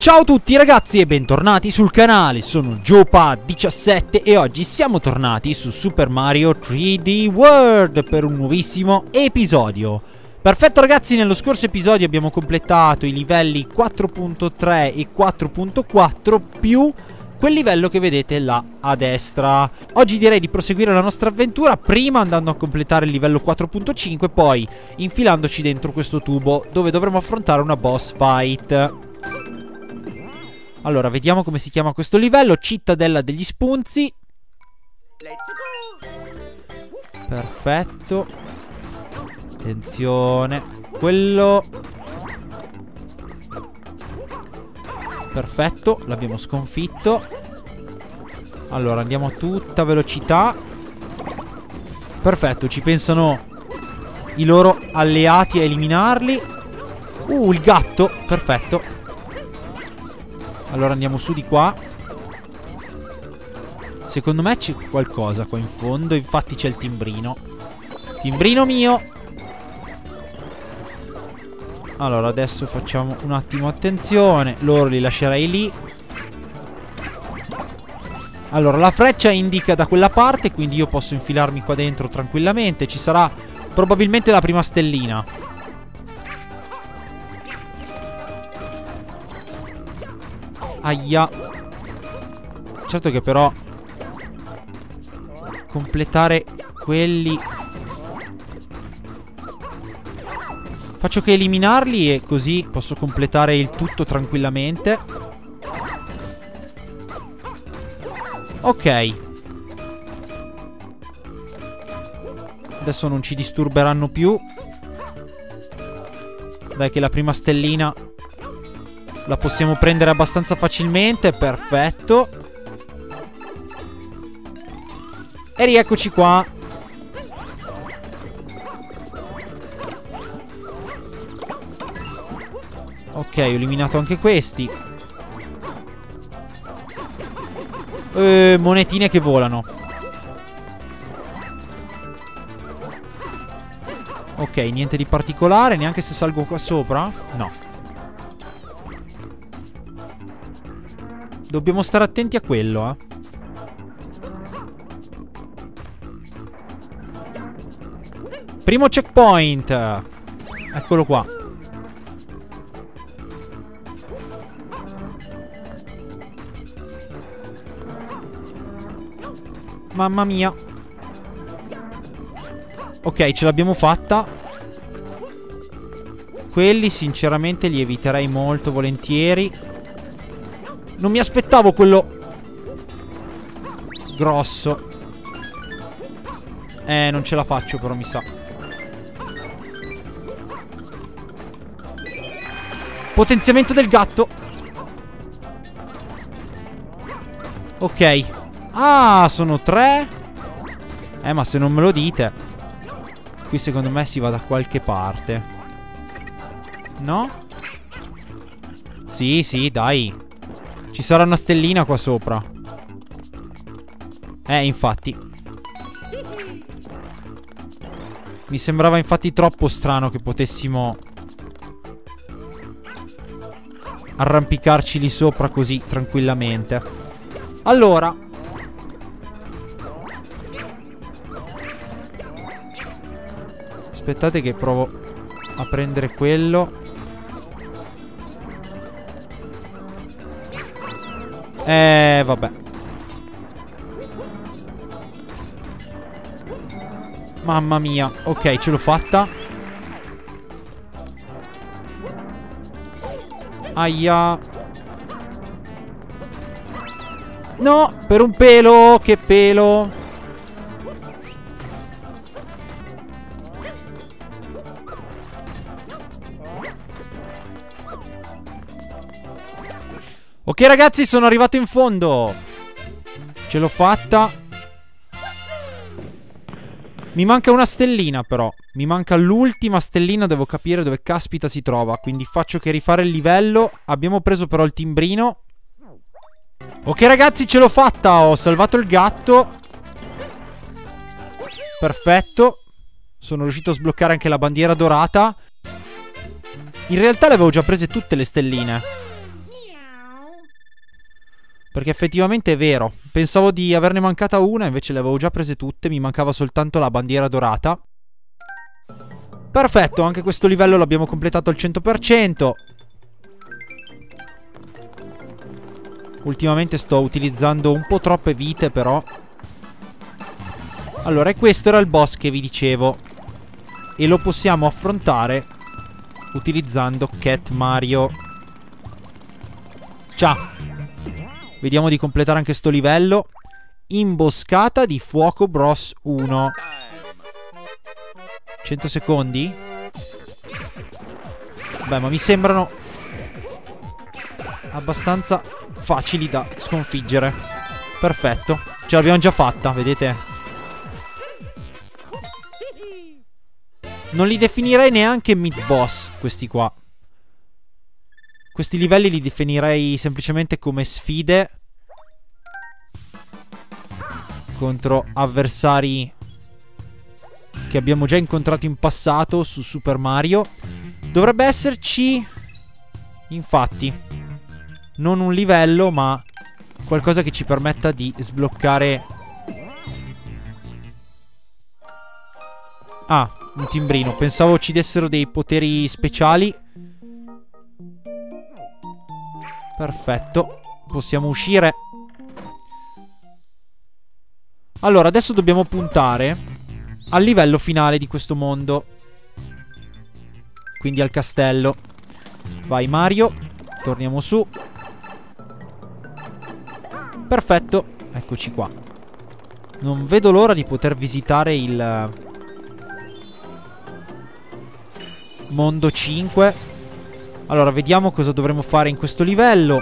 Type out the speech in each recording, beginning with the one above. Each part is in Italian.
Ciao a tutti ragazzi e bentornati sul canale, sono Jopa17 e oggi siamo tornati su Super Mario 3D World per un nuovissimo episodio. Perfetto ragazzi, nello scorso episodio abbiamo completato i livelli 4.3 e 4.4 più quel livello che vedete là a destra. Oggi direi di proseguire la nostra avventura, prima andando a completare il livello 4.5, poi infilandoci dentro questo tubo dove dovremo affrontare una boss fight. Allora, vediamo come si chiama questo livello. Cittadella degli spunzi. Perfetto. Attenzione. Quello. Perfetto, l'abbiamo sconfitto. Allora, andiamo a tutta velocità. Perfetto, ci pensano i loro alleati a eliminarli. Il gatto, perfetto. Allora andiamo su di qua. Secondo me c'è qualcosa qua in fondo. Infatti c'è il timbrino. Timbrino mio. Allora adesso facciamo un attimo attenzione. Loro li lascerei lì. Allora la freccia indica da quella parte, quindi io posso infilarmi qua dentro tranquillamente. Ci sarà probabilmente la prima stellina. Aia. Certo che però completare quelli, faccio che eliminarli e così posso completare il tutto tranquillamente. Ok. Adesso non ci disturberanno più. Dai che la prima stellina la possiamo prendere abbastanza facilmente. Perfetto. E rieccoci qua. Ok, ho eliminato anche questi. Monetine che volano. Ok, niente di particolare. Neanche se salgo qua sopra. No. Dobbiamo stare attenti a quello, eh. Primo checkpoint. Eccolo qua. Mamma mia. Ok, ce l'abbiamo fatta. Quelli sinceramente li eviterei molto volentieri. Non mi aspettavo quello grosso. Non ce la faccio però mi sa. Potenziamento del gatto. Ok. Ah, sono 3. Ma se non me lo dite. Qui secondo me si va da qualche parte. No? Sì, sì, dai. Ci sarà una stellina qua sopra. Infatti. Mi sembrava infatti troppo strano che potessimo arrampicarci lì sopra così tranquillamente. Allora aspettate che provo a prendere quello. Vabbè. Mamma mia. Ok, ce l'ho fatta. Aia. No, per un pelo. Che pelo. Ok ragazzi, sono arrivato in fondo. Ce l'ho fatta. Mi manca una stellina però. Mi manca l'ultima stellina. Devo capire dove caspita si trova. Quindi faccio che rifare il livello. Abbiamo preso però il timbrino. Ok ragazzi, ce l'ho fatta. Ho salvato il gatto. Perfetto. Sono riuscito a sbloccare anche la bandiera dorata. In realtà le avevo già prese tutte le stelline. Perché effettivamente è vero. Pensavo di averne mancata una, invece le avevo già prese tutte. Mi mancava soltanto la bandiera dorata. Perfetto, anche questo livello l'abbiamo completato al 100%. Ultimamente sto utilizzando un po' troppe vite, però. Allora, e questo era il boss che vi dicevo. E lo possiamo affrontare utilizzando Cat Mario. Ciao. Vediamo di completare anche sto livello. Imboscata di Fuoco Bros 1. 100 secondi? Beh, ma mi sembrano abbastanza facili da sconfiggere. Perfetto. Ce l'abbiamo già fatta, vedete? Non li definirei neanche mid boss, questi qua. Questi livelli li definirei semplicemente come sfide contro avversari che abbiamo già incontrato in passato su Super Mario. Dovrebbe esserci, infatti, non un livello, ma qualcosa che ci permetta di sbloccare. Ah, un timbrino. Pensavo ci dessero dei poteri speciali. Perfetto. Possiamo uscire. Allora, adesso dobbiamo puntare al livello finale di questo mondo. Quindi al castello. Vai Mario. Torniamo su. Perfetto. Eccoci qua. Non vedo l'ora di poter visitare il mondo 5. Allora, vediamo cosa dovremo fare in questo livello.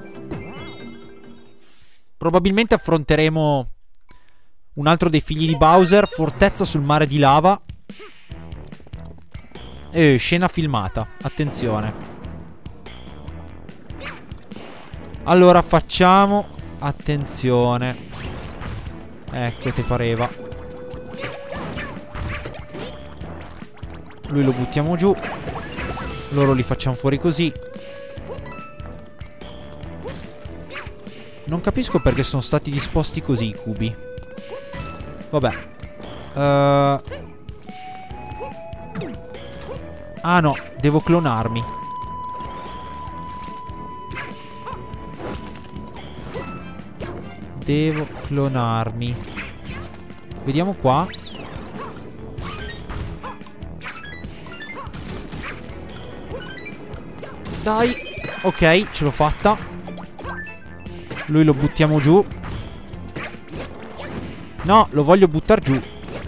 Probabilmente affronteremo un altro dei figli di Bowser. Fortezza sul mare di lava. Scena filmata. Attenzione. Allora facciamo attenzione. Ecco, ti pareva. Lui lo buttiamo giù. Loro li facciamo fuori così. Non capisco perché sono stati disposti così i cubi. Vabbè. Ah no, devo clonarmi. Devo clonarmi. Vediamo qua. Dai. Ok, ce l'ho fatta. Lui lo buttiamo giù. No, lo voglio buttare giù.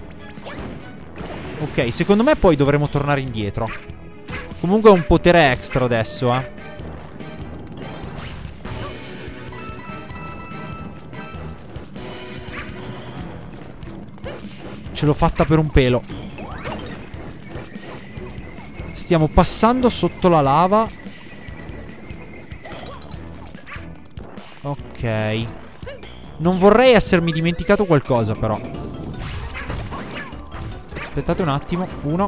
Ok, secondo me poi dovremo tornare indietro. Comunque è un potere extra adesso, eh. Ce l'ho fatta per un pelo. Stiamo passando sotto la lava. Ok. Non vorrei essermi dimenticato qualcosa, però. Aspettate un attimo. 1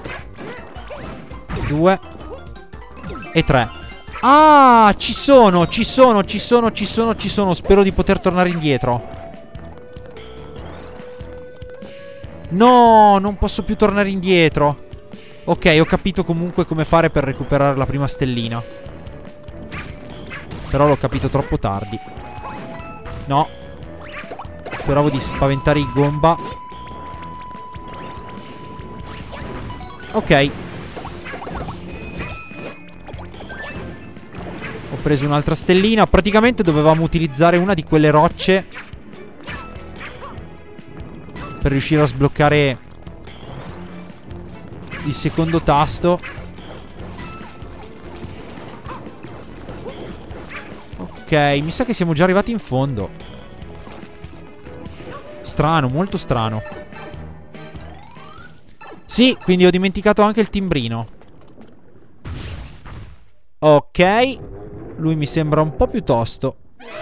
2 e 3. Ah, ci sono. Spero di poter tornare indietro. No, non posso più tornare indietro. Ok, ho capito comunque come fare per recuperare la prima stellina. Però l'ho capito troppo tardi. No. Speravo di spaventare i Goomba. Ok. Ho preso un'altra stellina. Praticamente dovevamo utilizzare una di quelle rocce per riuscire a sbloccare il secondo tasto. Ok, mi sa che siamo già arrivati in fondo. Strano, molto strano. Sì, quindi ho dimenticato anche il timbrino. Ok. Lui mi sembra un po' più tosto.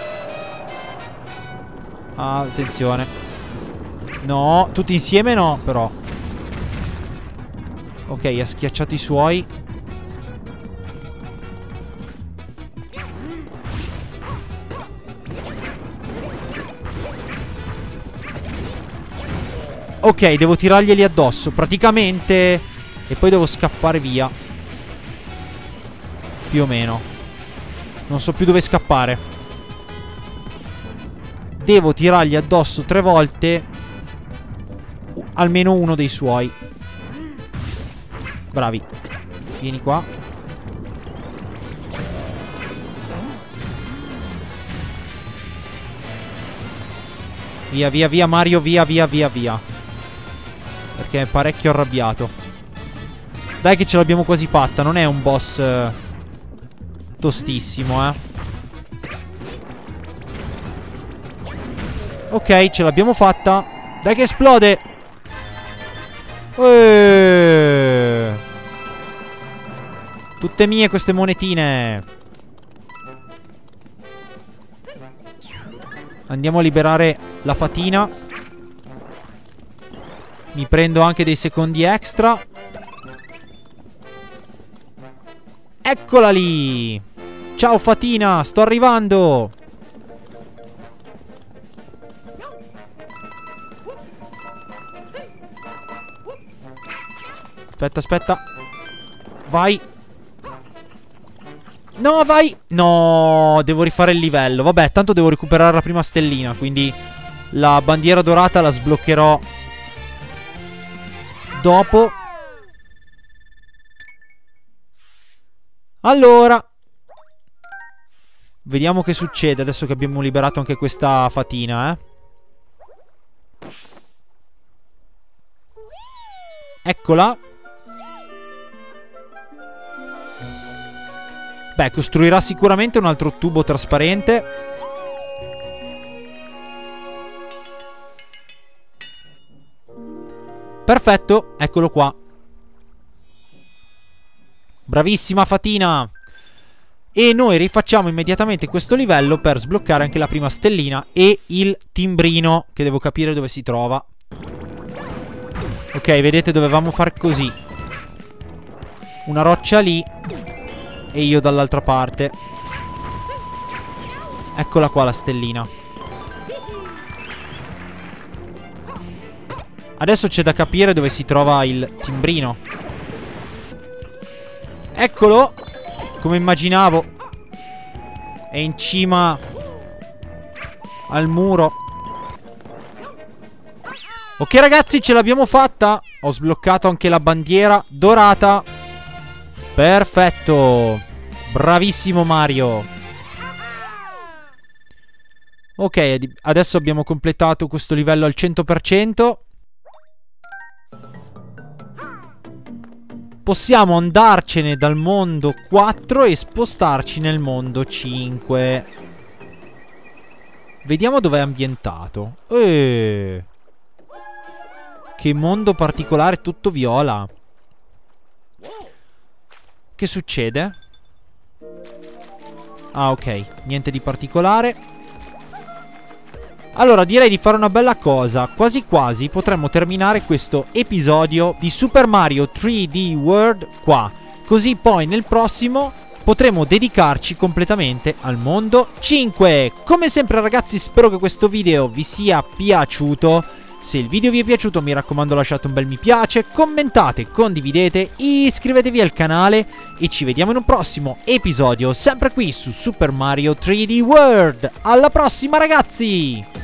Attenzione. No, tutti insieme no, però. Ok, ha schiacciato i suoi. Ok, devo tirarglieli addosso praticamente. E poi devo scappare via. Più o meno. Non so più dove scappare. Devo tirargli addosso 3 volte almeno uno dei suoi. Bravi. Vieni qua. Via, via, via, Mario, via, via, via, via. Perché è parecchio arrabbiato. Dai che ce l'abbiamo quasi fatta. Non è un boss tostissimo, eh. Ok, ce l'abbiamo fatta. Dai che esplode. Tutte mie queste monetine. Andiamo a liberare la fatina. Mi prendo anche dei secondi extra. Eccola lì. Ciao fatina, sto arrivando. Aspetta, aspetta. Vai. No, vai. No, devo rifare il livello. Vabbè, tanto devo recuperare la prima stellina. Quindi la bandiera dorata la sbloccherò dopo. Allora, vediamo che succede adesso che abbiamo liberato anche questa fatina, eh. Eccola. Beh, costruirà sicuramente un altro tubo trasparente. Perfetto, eccolo qua. Bravissima fatina. E noi rifacciamo immediatamente questo livello per sbloccare anche la prima stellina e il timbrino, che devo capire dove si trova. Ok, vedete, dovevamo far così. Una roccia lì e io dall'altra parte. Eccola qua la stellina. Adesso c'è da capire dove si trova il timbrino. Eccolo. Come immaginavo. È in cima al muro. Ok ragazzi, ce l'abbiamo fatta. Ho sbloccato anche la bandiera dorata. Perfetto. Bravissimo Mario. Ok, adesso abbiamo completato questo livello al 100%. Possiamo andarcene dal mondo 4 e spostarci nel mondo 5. Vediamo dove è ambientato. Che mondo particolare, tutto viola. Che succede? Ah, ok, niente di particolare. Allora direi di fare una bella cosa. Quasi quasi potremmo terminare questo episodio di Super Mario 3D World qua. Così poi nel prossimo potremo dedicarci completamente al mondo 5. Come sempre ragazzi, spero che questo video vi sia piaciuto. Se il video vi è piaciuto mi raccomando lasciate un bel mi piace, commentate, condividete, iscrivetevi al canale e ci vediamo in un prossimo episodio sempre qui su Super Mario 3D World. Alla prossima ragazzi!